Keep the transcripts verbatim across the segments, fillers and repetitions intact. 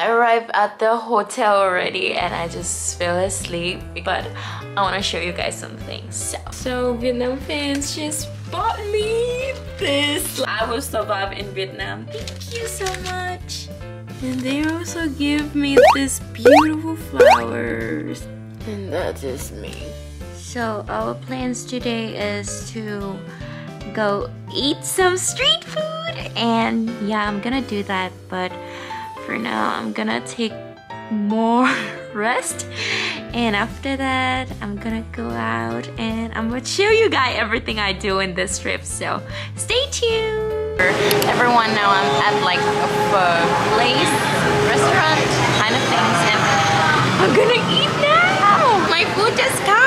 I arrived at the hotel already and I just fell asleep, but I want to show you guys something. So, so Vietnam fans just bought me this. I will survive in Vietnam. Thank you so much. And they also give me this beautiful flowers. And that is me. So our plans today is to go eat some street food, and yeah, I'm gonna do that, but for now I'm gonna take more rest, and after that I'm gonna go out and I'm gonna show you guys everything I do in this trip, so stay tuned. Everyone, now I'm at like a place, restaurant kind of things, and I'm gonna eat now. My food just come.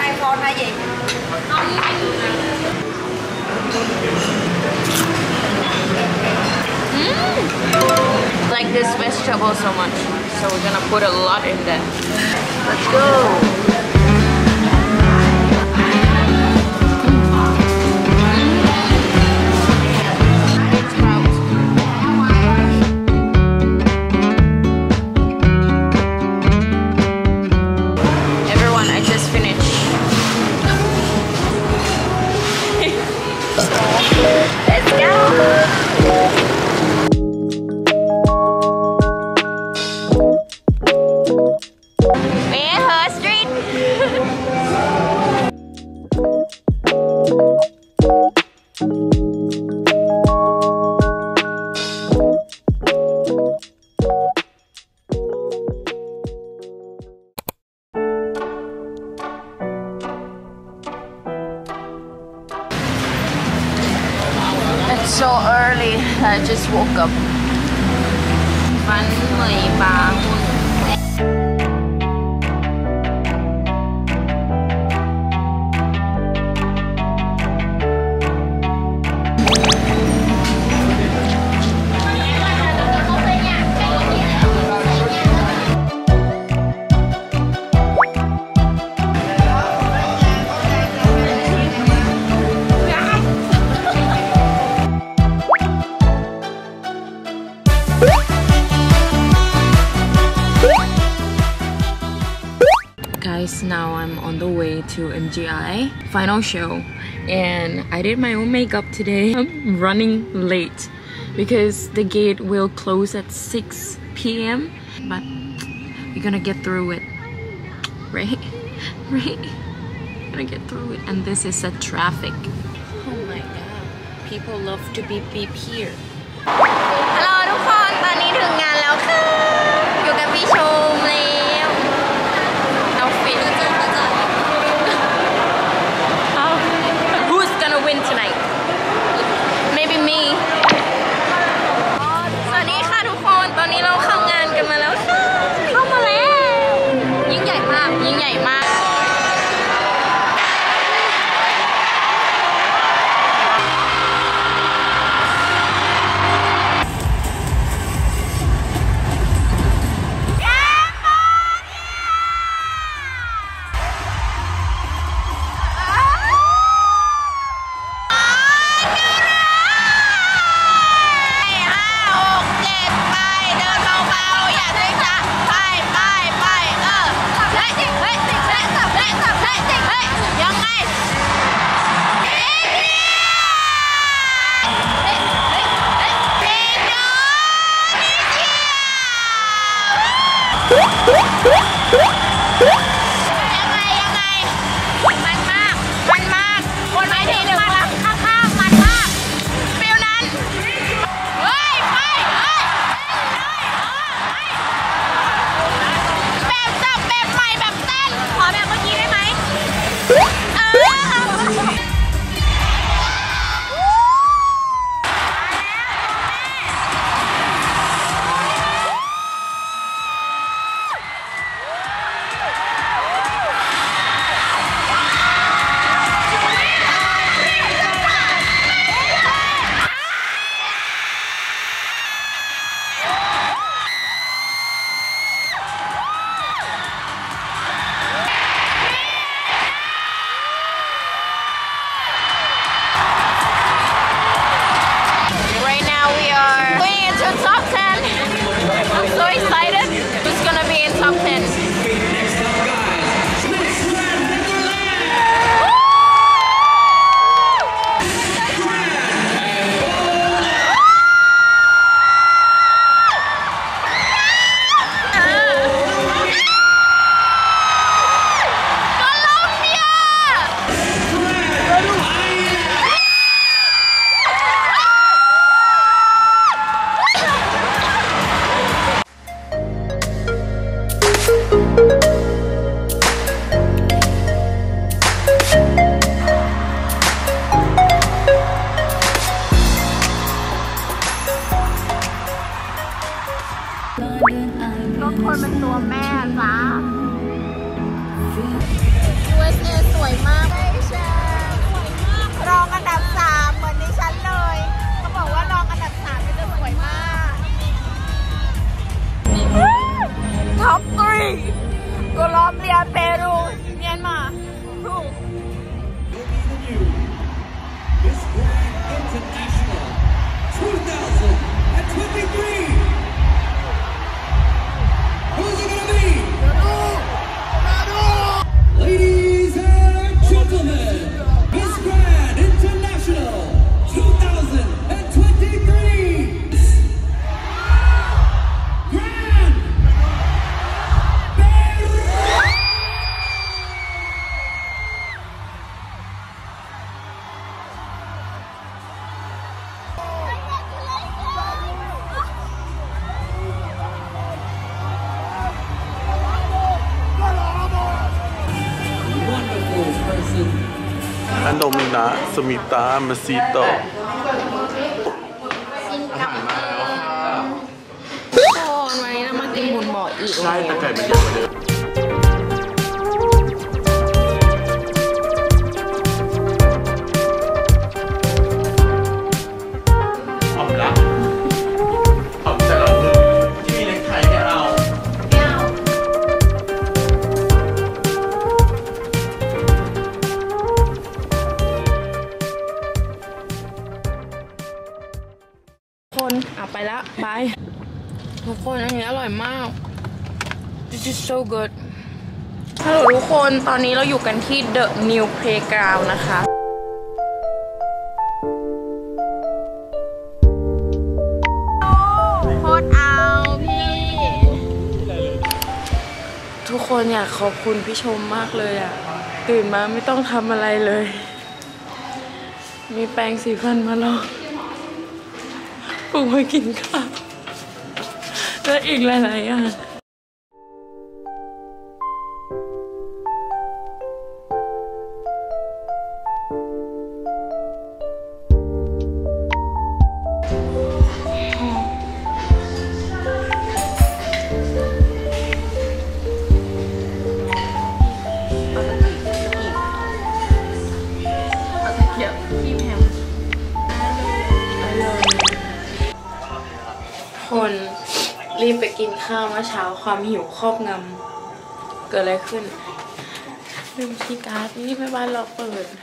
Mm. Like this vegetable so much, so we're gonna put a lot in there. Let's go. So early, I just woke up. Bánh mì bà Hun. Guys, now I'm on the way to M G I final show, and I did my own makeup today. I'm running late because the gate will close at six P M but we're gonna get through it, right? Right? We're gonna get through it. And this is a traffic. Oh my god, people love to beep beep here. Hello ทุกคนตอนนี้ถึงงานแล้วค่ะอยู่กับพี่ชมแล้วWho's gonna win tonight? Maybe me. สวัสดีค่ะทุกคนตอนนี้เราเข้างานกันมาแล้วค่ะเข้ามาแล้วยิ่งใหญ่มากยิ่งใหญ่มากตัวแม่จ้า ยู เอส เอ สวยมากเลยแชร์สวยมากรองอันดับสามเหมือนดิฉันเลยเขาบอกว่ารองอันดับสามจะสวยมากท็อปทรีโคลอมเบียเปรูเมียนมารู Miss Grand International twenty twenty-three. Who's it gonna be? Ladies and gentlemen, Miss Grand International twenty twenty-three. Grand Peru. อันโดมินะสมิตามาซิโตะโอนวันนี้เรามากินหมุนบ่ออีกใช่แต่ไก่มันเยอะกว่าเดิมหอมละหอมแต่ละมือที่มีเล็กไทยให้เอาคนเอาไปแล้วบายทุกคนอันนี้อร่อยมาก This is so good ฮัลโหลทุกคนตอนนี้เราอยู่กันที่ The New Playground นะคะโคตรเอาพี่ทุกคนอยากขอบคุณพี่ชมมากเลยอ่ะตื่นมาไม่ต้องทำอะไรเลยมีแปรงสีฟันมาลองปลุกมากินข้าวและอีกหลายๆอย่างคนรีบไปกินข้าวเมื่อเช้าความหิวครอบงำเกิดอะไรขึ้นลืมคีย์การ์ดนี่แม่บ้านเราเปิด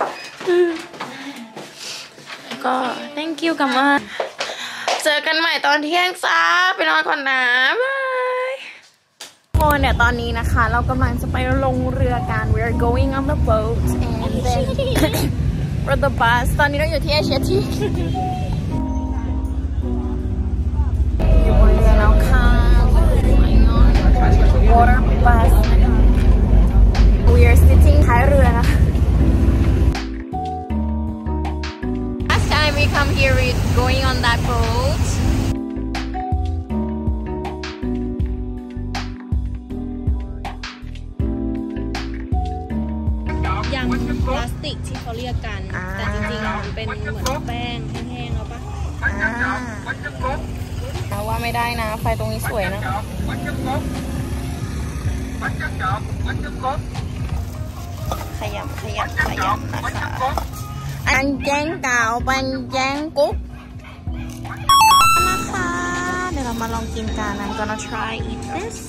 ก็ thank you กับมาเจอกันใหม่ตอนเที่ยงจ้าไปนอนก่อนนะบายคนเนี่ยตอนนี้นะคะเรากำลังจะไปลงเรือกัน we are going on the boat and then on the bus ตอนนี้เราอยู่ที่เอเชียทีwater bus we are sitting ท้ายเรือนะ last time we come here we going on that boat ยางพลาสติกที่เขาเรียกกันแต่จริงๆมันเป็นเหมือนแป้งแห้งๆแล้วปะแต่ว่าไม่ได้นะไฟตรงนี้สวยนะขยำขยำขยำนะคะอันแจ้งเก่าปันแจ้งกุ๊กนะคะเดี๋ยวเรามาลองกินกัน I'm gonna try eat this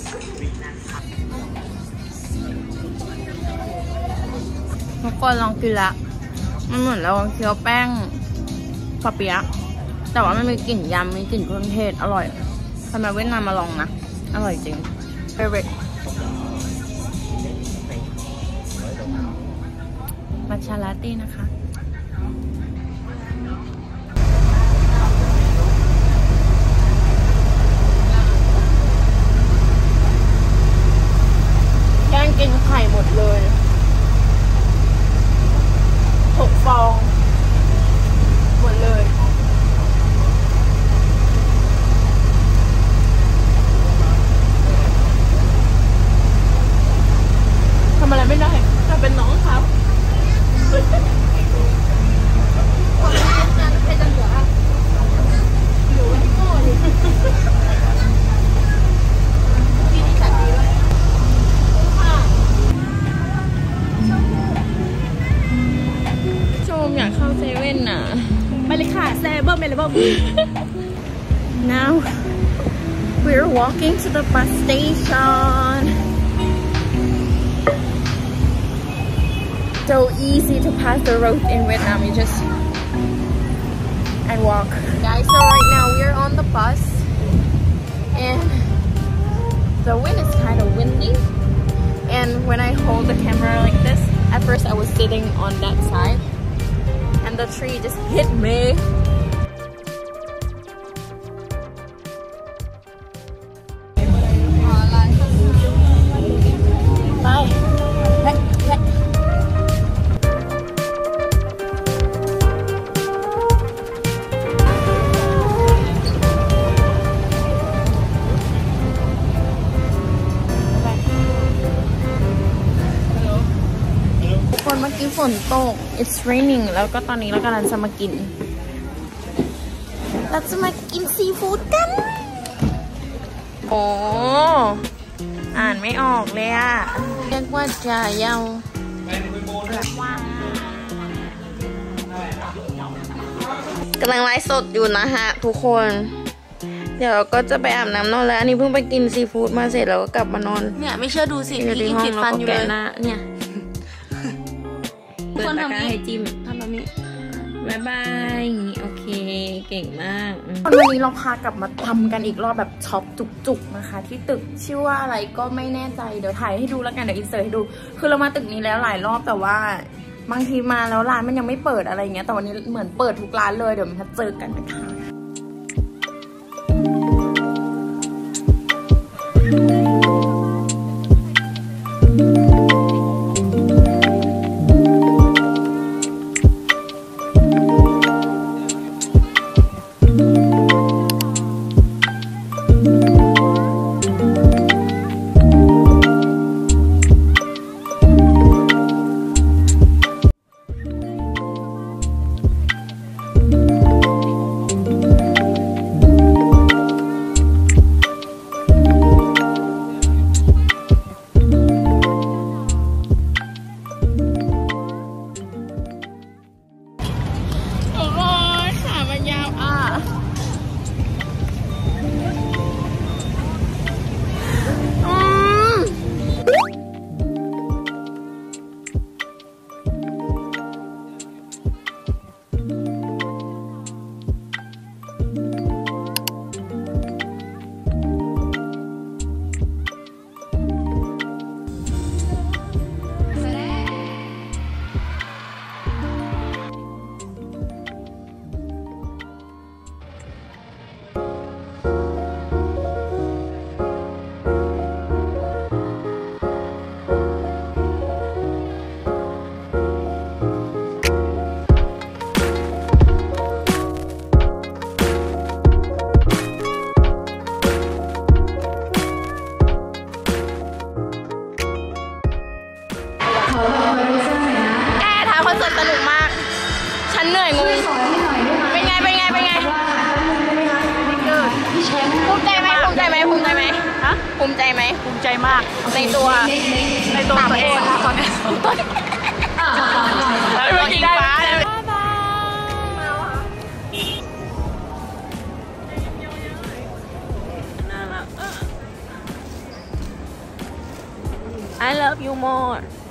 ทุกคนลองกินละมันเหมือนเราเคี้ยวแป้งปะเปี๊ยะแต่ว่ามันมีกลิ่นยำมีกลิ่นเครื่องเทศอร่อยทำไมเวียดนามมาลองนะอร่อยจริง favorite มัทฉะลาเต้นะคะย่างกินไข่หมดเลยหกฟองหมดเลยทำอะไรไม่ได้ถ้าเป็นน้องเขา Now we're walking to the bus station. So easy to pass the road in Vietnam. You just and walk. Guys, so right now we're on the bus and the wind is kind of windy. And when I hold the camera like this, at first I was sitting on that side and the tree just hit me. Bye.คนเมื่อกี้ฝนตก it's raining แล้วก็ตอนนี้เรากำลังจะมากินเราจะมากินซีฟู้ดกันโอ้อ่านไม่ออกเลยอะเรียกว่าจ่าเยากำลังไลฟ์สดอยู่นะฮะทุกคนเดี๋ยวเราก็จะไปอาบน้ำนอนแล้วอันนี้เพิ่งไปกินซีฟู้ดมาเสร็จแล้วก็กลับมานอนเนี่ยไม่เชื่อดูสิพี่กินติดฟันอยู่เลยนะเนี่ยเปิดตะกร้าให้จิ้มทำแบบนี้บายบายโอเคเก่งมากวันนี้เราพากลับมาทำกันอีกรอบแบบช็อปจุกๆนะคะที่ตึกชื่อว่าอะไรก็ไม่แน่ใจเดี๋ยวถ่ายให้ดูแล้วกันเดี๋ยวอินเสิร์ตให้ดูคือเรามาตึกนี้แล้วหลายรอบแต่ว่าบางทีมาแล้วร้านมันยังไม่เปิดอะไรเงี้ยแต่วันนี้เหมือนเปิดทุกร้านเลยเดี๋ยวมาเจอกันนะคะสนุกมากฉันเหนื่อยงงเป็นไงเป็นไงเป็นไงภูมิใจไหมภูมิใจไหมภูมิใจไหมฮะภูมิใจไหมภูมิใจมากในตัวในตัวตัวเองตอนนี้แล้วกินฟ้าเลย I love you more